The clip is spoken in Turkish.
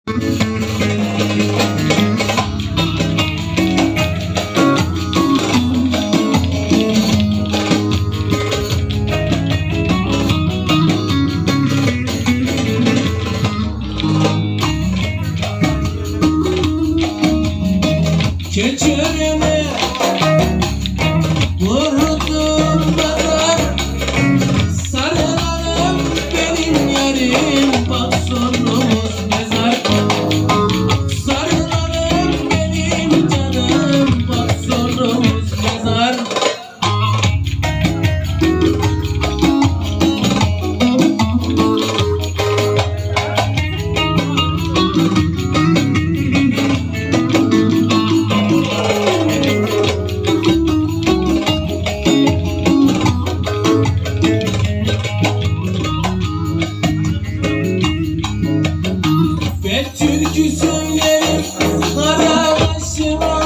Keçiorene vurdum pazar, sarılalım benim yarim, bak sonumuz mezar. Sarılalım benim canım, bak sonumuz mezar. Türkü söylerim kara başıma,